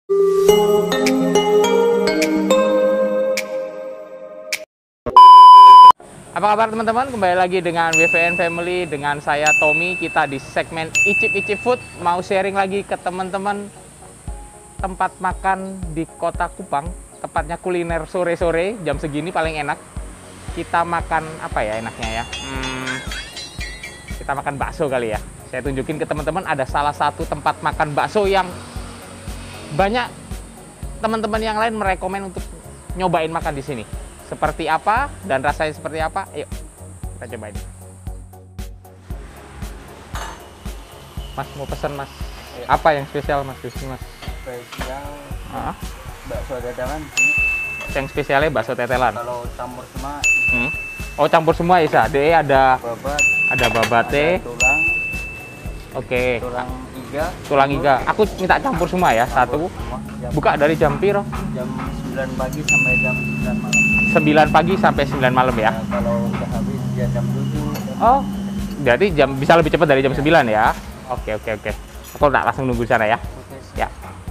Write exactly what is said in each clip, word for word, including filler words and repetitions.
Apa kabar teman-teman? Kembali lagi dengan W V N Family, dengan saya Tommy. Kita di segmen Icip-Icip Food, mau sharing lagi ke teman-teman tempat makan di Kota Kupang, tepatnya kuliner sore-sore jam segini paling enak. Kita makan apa ya enaknya ya? Hmm, kita makan bakso kali ya. Saya tunjukin ke teman-teman, ada salah satu tempat makan bakso yang banyak teman-teman yang lain merekomen untuk nyobain makan di sini. Seperti apa dan rasanya seperti apa? Ayo kita cobain. Mas mau pesan mas? Ayo. Apa yang spesial mas di sini mas? Spesial Ah? bakso tetelan. Yang spesialnya bakso tetelan. Kalau campur semua. Hmm? Oh campur semua Isa. De ada Babat. ada babate. Ada tulang. Oke. Tulang iga. Tulang iga. Aku minta campur semua ya satu. Semua. Jam, Buka dari jam piro? jam sembilan pagi sampai jam sembilan malam. sembilan pagi sampai sembilan malam ya. Ya, kalau udah habis ya jam tujuh. Oh. Berarti jam bisa lebih cepat dari jam sembilan ya. Oke oke oke. Aku tak langsung nunggu di sana ya. Oke. Ya.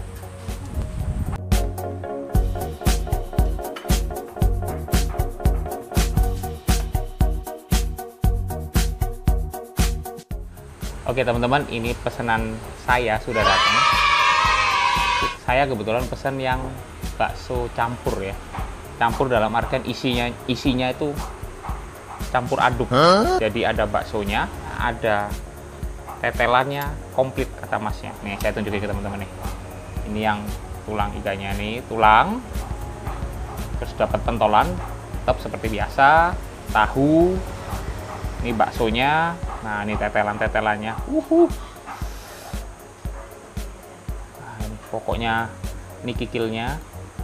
Oke teman-teman, ini pesanan saya sudah datang. Saya kebetulan pesan yang bakso campur ya. Campur dalam artian isinya isinya itu campur aduk. Huh? Jadi ada baksonya, ada tetelannya, komplit kata masnya. Nih saya tunjukin ke teman-teman nih. Ini yang tulang iganya nih, tulang. Terus dapat pentolan, tetap seperti biasa, tahu. Ini baksonya. Nah, ini tetelan-tetelannya. Uhuh. Nah, ini pokoknya ini kikilnya.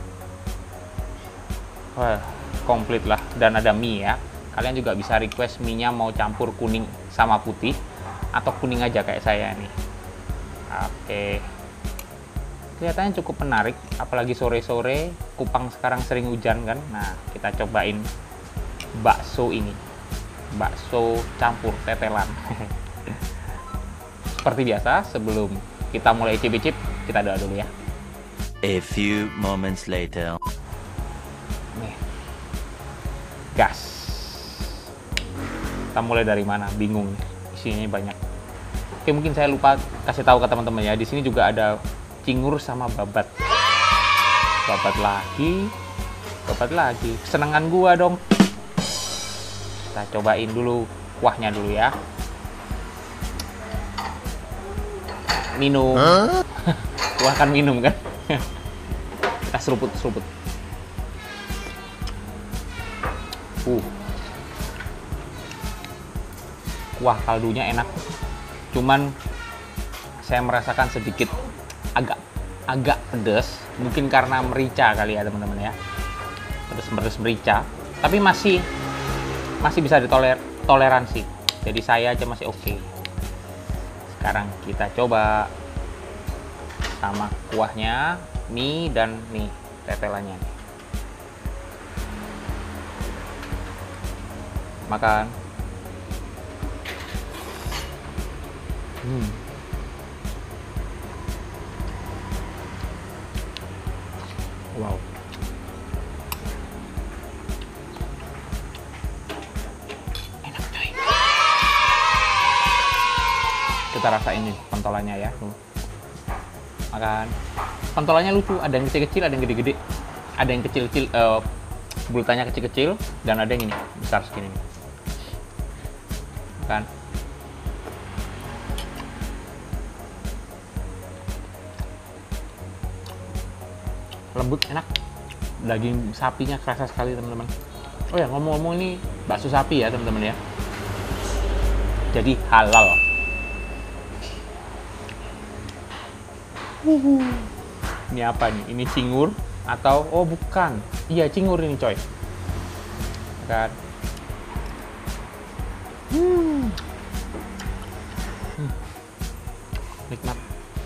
Wah, komplit lah. Dan ada mie ya. Kalian juga bisa request mie-nya mau campur kuning sama putih atau kuning aja kayak saya nih. Oke. Kelihatannya cukup menarik, apalagi sore-sore. Kupang sekarang sering hujan kan. Nah, kita cobain bakso ini. Bakso campur tetelan. Seperti biasa, sebelum kita mulai icip-icip, kita doa dulu ya. A few moments later. Nih. Gas. Kita mulai dari mana? Bingung. Isinya banyak. Oke, mungkin saya lupa kasih tahu ke teman-teman ya. Di sini juga ada cingur sama babat. Babat lagi. Babat lagi. Kesenangan gua dong. Kita cobain dulu kuahnya dulu ya. Minum. Huh? Kuah kan minum kan. Kita seruput seruput. Uh. Kuah kaldunya enak. Cuman saya merasakan sedikit agak agak pedas. Mungkin karena merica kali ya teman-teman ya. Pedas-pedas merica. Tapi masih masih bisa ditoler toleransi. Jadi saya aja masih oke. Okay. Sekarang kita coba sama kuahnya, mie dan nih tetelannya. Makan. Hmm. Wow. Kita rasain nih pentolannya ya. Makan. Pentolannya lucu, ada yang kecil-kecil, ada yang gede-gede. Ada yang kecil-kecil, uh, bulutannya kecil-kecil, dan ada yang ini, besar segini. Makan. Lembut, enak. Daging sapinya kerasa sekali teman-teman. Oh ya, ngomong-ngomong ini bakso sapi ya teman-teman ya. Jadi halal. Uhuh. Ini apa nih? Ini cingur atau oh bukan? Iya cingur ini coy. Kan? Hmm. Hmm. Nikmat.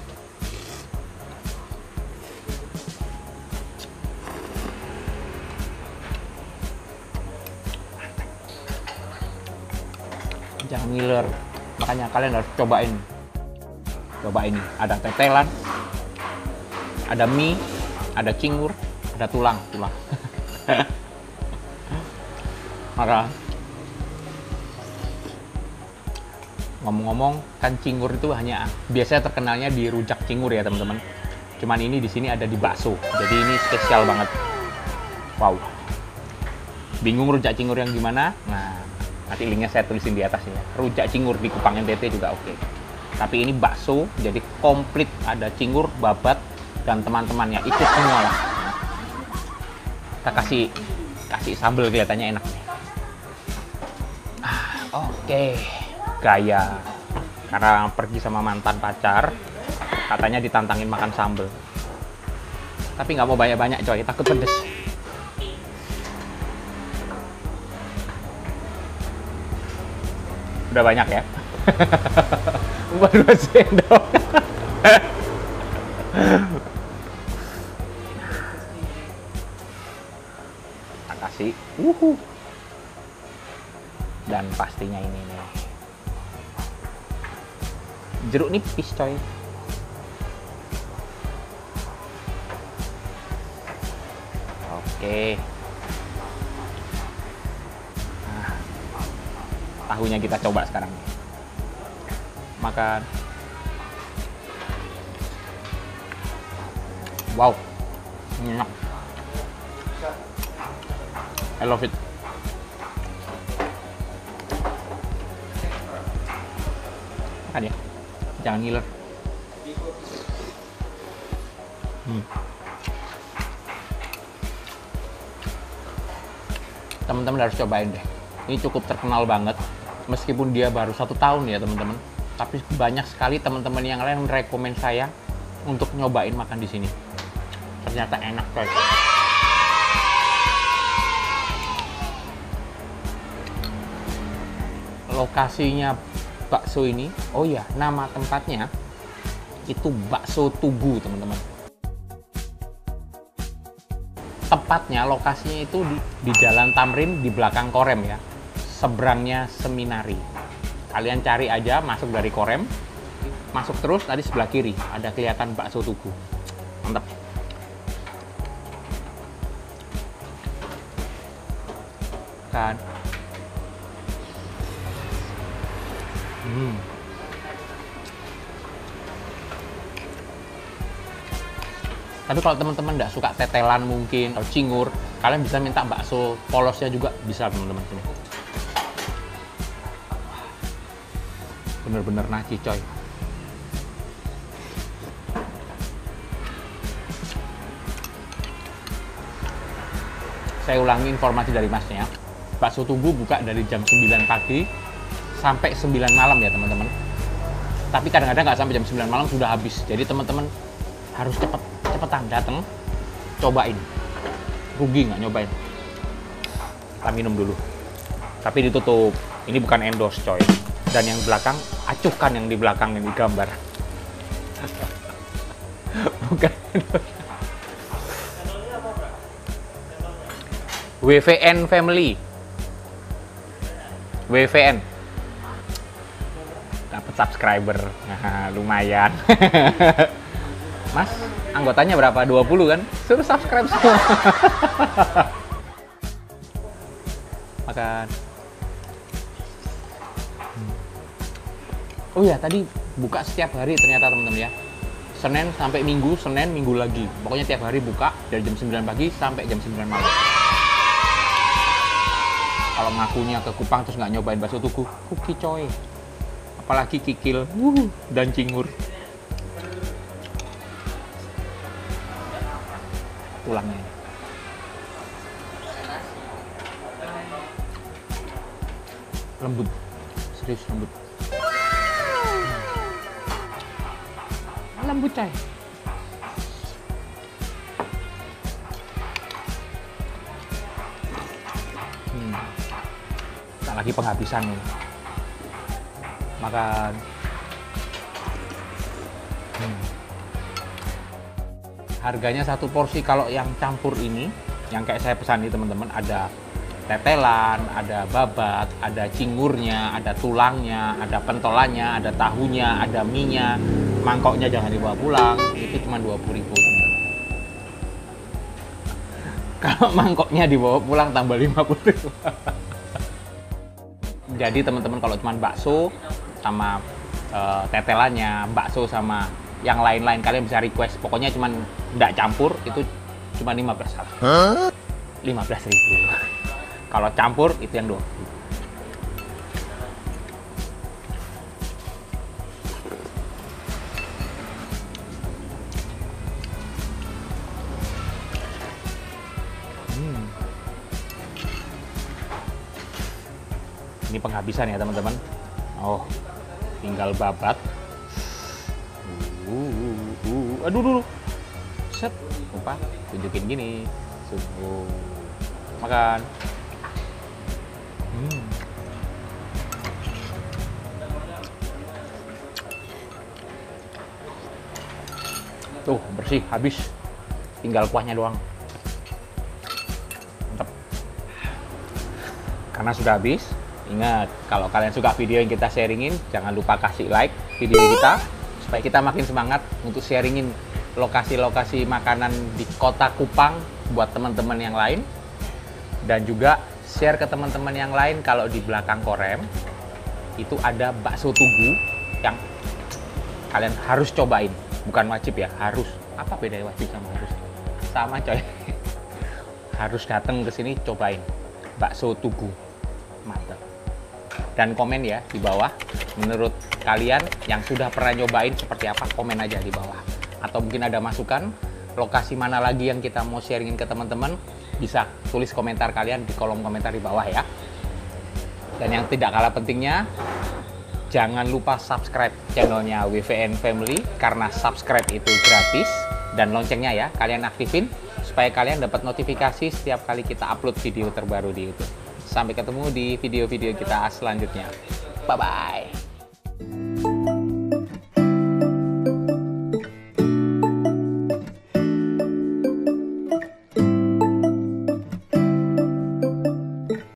Jangan ngiler. Makanya kalian harus cobain. Coba ini, ada tetelan, Ada mie, ada cingur, ada tulang, tulang. Maka ngomong-ngomong, kan cingur itu hanya biasanya terkenalnya di rujak cingur ya teman-teman. Cuman ini di sini ada di bakso, jadi ini spesial banget. Wow. Bingung rujak cingur yang gimana? Nah, nanti linknya saya tulisin di atas ya. Rujak cingur di Kupang N T T juga oke. Tapi ini bakso, jadi komplit ada cingur, babat, dan teman-temannya ikut semua lah. Kita kasih kasih sambal kelihatannya enak nih. Ah, oke, gaya. Karena pergi sama mantan pacar, katanya ditantangin makan sambal. Tapi nggak mau banyak-banyak coy, takut pedes. Udah banyak ya. Baru sendok. Kita kasih. Uhuh. Dan pastinya ini nih. Jeruk nipis coy. Oke. Nah, tahunya kita coba sekarang. Makan. Wow. Enak. I love it. Makan ya. Jangan ngiler. Hmm. Teman-teman harus cobain deh. Ini cukup terkenal banget. Meskipun dia baru satu tahun ya teman-teman. Tapi banyak sekali teman-teman yang lain rekomen saya untuk nyobain makan di sini. Ternyata enak coy. Lokasinya bakso ini, oh iya, nama tempatnya itu Bakso Tugu teman-teman. Tepatnya lokasinya itu di, di Jalan Tamrin di belakang Korem ya, seberangnya Seminari. Kalian cari aja, masuk dari Korem, masuk terus tadi sebelah kiri ada kelihatan Bakso Tugu. Mantap. Kan. Hmm. Tapi kalau teman-teman nggak suka tetelan mungkin atau cingur, kalian bisa minta bakso polosnya juga bisa teman-teman. Bener-bener nasi coy. Saya ulangi informasi dari masnya. Bakso Tugu buka dari jam sembilan pagi sampai sembilan malam ya teman-teman. Tapi kadang-kadang nggak sampai jam sembilan malam sudah habis. Jadi teman-teman harus cepet cepetan datang, cobain. Rugi nggak nyobain. Kita minum dulu. Tapi ditutup. Ini bukan endorse coy. Dan yang belakang, acuhkan yang di belakang yang digambar. Bukan endorse. W V N Family. W V N. Dapat subscriber. Nah, lumayan. Mas, anggotanya berapa? dua puluh kan? Suruh subscribe semua. Makan. Oh ya, tadi buka setiap hari ternyata teman-teman ya. Senin sampai Minggu, Senin, Minggu lagi. Pokoknya tiap hari buka dari jam sembilan pagi sampai jam sembilan malam. Kalau ngakunya ke Kupang terus nggak nyobain bakso Tugu, rugi coy. Apalagi kikil uh, dan cingur. Tulangnya. Lembut, serius lembut. Lembut coy. Hmm. Tak lagi penghabisan nih. Makan. Hmm. Harganya satu porsi kalau yang campur ini, yang kayak saya pesan nih teman-teman, ada tetelan, ada babat, ada cingurnya, ada tulangnya, ada pentolannya, ada tahunya, ada mie-nya, mangkoknya jangan dibawa pulang, itu cuma dua puluh ribu teman-teman. Kalau mangkoknya dibawa pulang tambah lima puluh ribu. Jadi teman-teman kalau cuma bakso sama uh, tetelannya, bakso sama yang lain-lain kalian bisa request. Pokoknya cuma nggak campur itu cuma lima belas salah. Huh? lima belas ribu. Kalau campur itu yang dua puluh. Hmm. Ini penghabisan ya teman-teman. Oh, tinggal babat. Uh, uh, uh. Aduh, dulu. Set, lupa tunjukin gini. Sungguh. Makan. Hmm. Tuh, bersih, habis. Tinggal kuahnya doang. Mantap. Karena sudah habis, ingat, kalau kalian suka video yang kita sharingin, jangan lupa kasih like video kita, supaya kita makin semangat untuk sharingin lokasi-lokasi makanan di kota Kupang buat teman-teman yang lain. Dan juga share ke teman-teman yang lain kalau di belakang Korem itu ada bakso Tugu yang kalian harus cobain. Bukan wajib ya, harus. Apa bedanya wajib sama harus? Sama coy. Harus datang ke sini cobain bakso Tugu. Mantap. Dan komen ya di bawah, menurut kalian yang sudah pernah nyobain seperti apa, komen aja di bawah. Atau mungkin ada masukan, lokasi mana lagi yang kita mau sharingin ke teman-teman, bisa tulis komentar kalian di kolom komentar di bawah ya. Dan yang tidak kalah pentingnya, jangan lupa subscribe channelnya W V N Family, karena subscribe itu gratis. Dan loncengnya ya, kalian aktifin supaya kalian dapat notifikasi setiap kali kita upload video terbaru di YouTube. Sampai ketemu di video-video kita selanjutnya. Bye-bye.